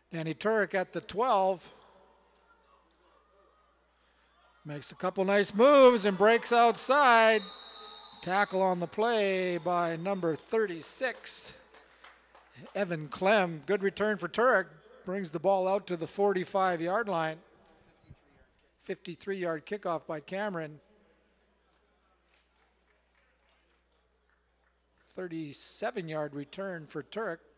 Danny Turek at the 12. Makes a couple nice moves and breaks outside. Tackle on the play by number 36, Evan Clem. Good return for Turek. Brings the ball out to the 45-yard line. 53-yard kickoff by Cameron. 37-yard return for Turek.